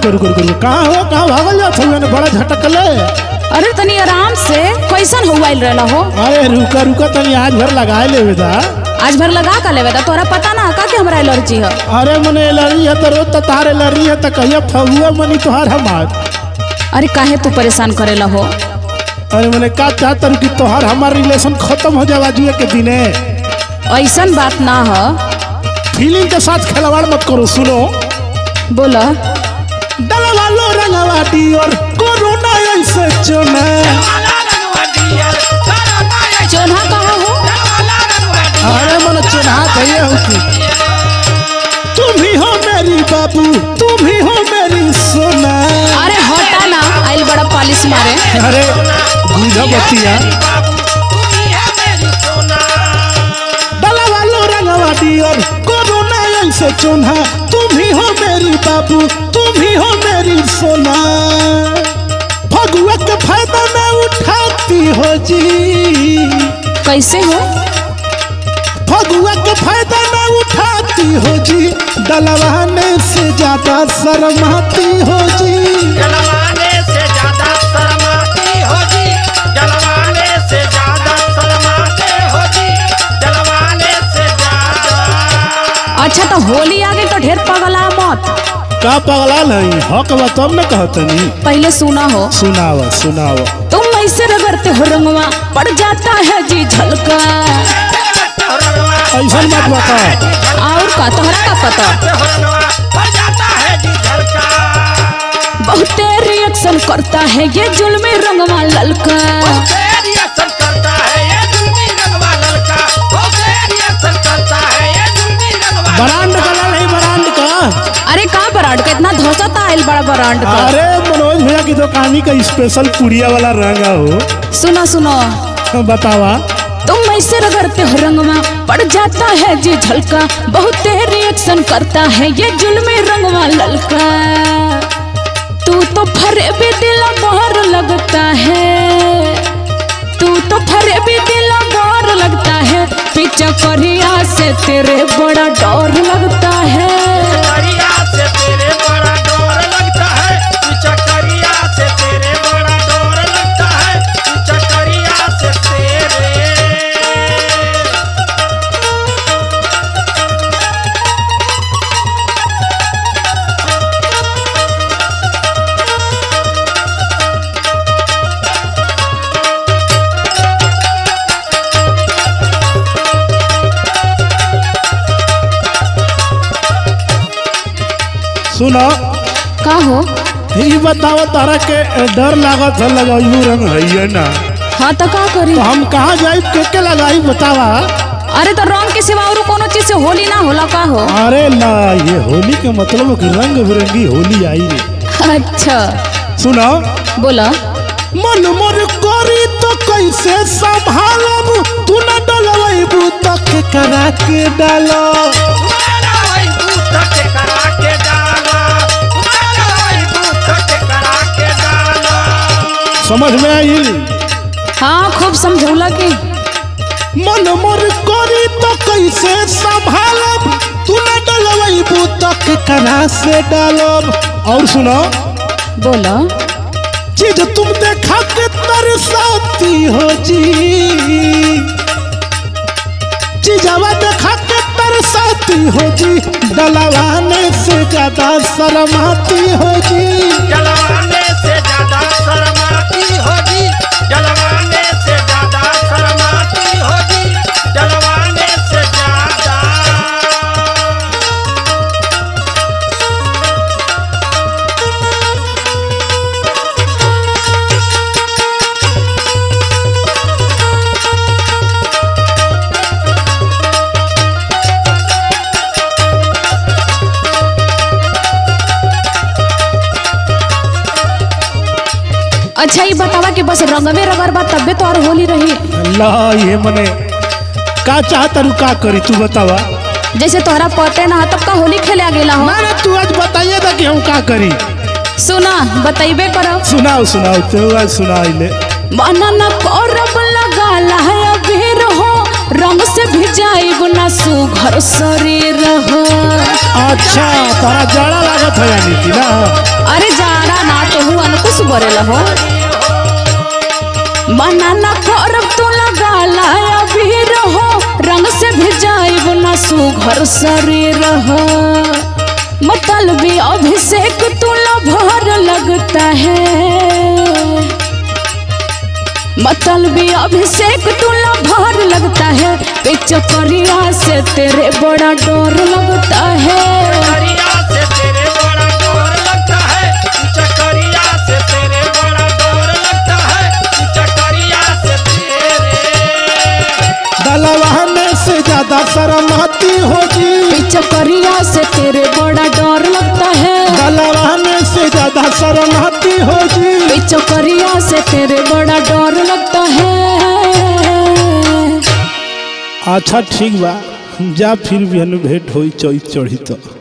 रुको रुको रुको, कहाँ हो, कहाँ भागल जात हो, बड़ा झटकले। अरे तनी आराम से, कैसन हुआइल रहला हो? अरे रुका रुका तनी आज भर लगाए लेवे दा। आज भर लगा का लेवे दा? तोरा पता ना का कि हमरा एलर्जी है? अरे मने एलर्जी है तो रोज तो तार एलर्जी है तो कहिया फगुआ मनी तोहार हमार। अरे काहे तू परेशान करेला हो? अरे मैंने का चाहता कि तोहार हमार रिलेशन खत्म हो जावा जुए के दिने। ऐसन बात ना है। फीलिंग के साथ खिलवाड़ मत करो। सुनो बोला। डलवा लो रंगवा डियर कोरोना ऐसे चोना। चोना कहाँ हो? अरे मन चोना कहिए हो कि तुम ही हो मेरी बाबू, तुम ही हो मेरी सोना। अरे हटा ना, आइल बड़ा पालिश मारे। अरे बुझा बतिया। डलवा लो रंगवा डियर कोरोना ऐसे चोना। तुम ही हो मेरी बाबू, तुम ही हो मेरी सोना। फगुआ के फायदा ना उठाती हो जी। कैसे हो? फगुआ के फायदा ना उठाती हो जी। डलवाने से ज्यादा शर्माती हो जी। डलवाने से ज्यादा शर्माती हो जी। डलवाने से ज्यादा शर्माते हो जी। डलवाने से ज्यादा। अच्छा तो होली आ गई तो ढेर पगला मत। का पगला नहीं हक बा तब न कहतनी। पहले सुना हो। सुनावा सुनावा। तुम ऐसे रगड़ते हो रंगवा पड़ जाता है जी झलका। ऐसा मत बता। और का तोहरा का पता? बहुते रिएक्शन करता है ये जुल्मी रंगवा ललका। ब्रांड का नहीं ब्रांड का। अरे का ब्रांड का? इतना धोसता आइल बड़ा ब्रांड का। अरे मनोज भैया की दुकानी का स्पेशल पुड़िया वाला रंगा हो। सुनो सुनो बतावा। तुम ऐसे रगड़ते हो रंगवा पड़ जाता है जी झलका। बहुते रिएक्शन करता है ये जुल्मी रंगवा ललका। तू तो फरेबी दिला मोहर लगता है। तू तो फरेबी दिला मोहर लगता है। पीछा करिया से तेरे बड़ा डर लगता है। करिया से तेरे बड़ा डर लगता है। पीछा करिया से तेरे बड़ा डर लगता है। पीछा करिया से तेरे। सुनो का हो? ये बताओ तारा के डर लागत है लगायू रंग है ना। हाँ तो का करी? तो हम कहाँ जाए के लगाई बतावा। अरे तो रंग के सिवा और कोनो चीज से होली ना होला का हो? अरे ला ये होली के मतलब कि रंग बिरंगी होली आई रे। अच्छा सुनो बोला। मन मोर करी तो कैसे संभालब। तू न डलवाइबू तो के करा के डालो। समझ में आई? हाँ खूब समझौला की। मन मोर करी तो कैसे संभालब। तू न डलवाइबू तो के करा से डालब। और सुनो बोला। चीज तुम देखा के तरसाती हो जी। चीजवा देखा के तरसाती हो जी। डलवाने से ज्यादा शर्माती हो जी। डलवाने से ज्यादा शर्माती हो जी। डलवाने से ज्यादा शर्माती हो जी। डलवाने से ज्यादा। अच्छा ये बतावा कि बस रंगवे रगड़बा तब्बे तो और होली रही। अल्लाह ये मने का चाहता रू का करी तू बतावा। जैसे तोहरा पते ना तब का होली खेले आ गेला हो। ना तू आज बताइए था कि हम का करी। सुना बताइबे करो। सुनाओ सुनाओ तू आज सुनाई ले। बनना करब लगाला है अबीर हो। रंग से भिजाइब ना सुघर शरीर हो। अच्छा तारा जाड़ा लागत है यानी कि ना। अरे जाड़ा ना तो हुआ न कुछ बरेला हो बनाना करब तो लगा लाया भी रहो रंग से भिजाइब ना सुघर शरीर हो मतलबी अभिषेक तुला भर लगता है मतलबी अभिषेक तुला भर लगता है पिचकरिया से तेरे बड़ा डर लगता है चकरिया से तेरे बड़ा डर लगता है चकरिया से तेरे बड़ा डर लगता है चकरिया से तेरे डलवाने से ज्यादा शर्माती होगी पिचकरिया से तेरे बड़ा डर लगता है डलवाने से ज्यादा शर्माती होगी पिचकरिया से तेरे बड़ा डर लगता है। अच्छा ठीक बा जा फिर भी भेंट होई चढ़ी तो।